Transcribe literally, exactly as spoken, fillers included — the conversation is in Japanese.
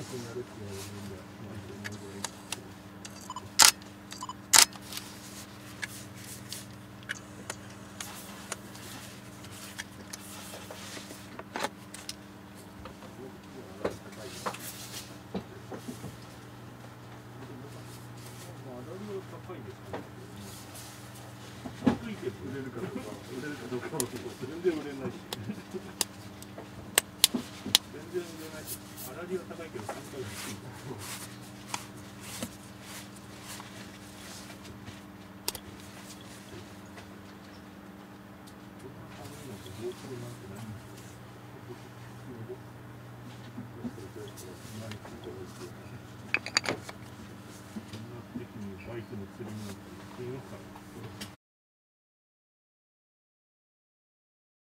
売れるかどうか、売れるかどうかは全然売れないし。全然売れないし、粗利は高いけど単価が低い。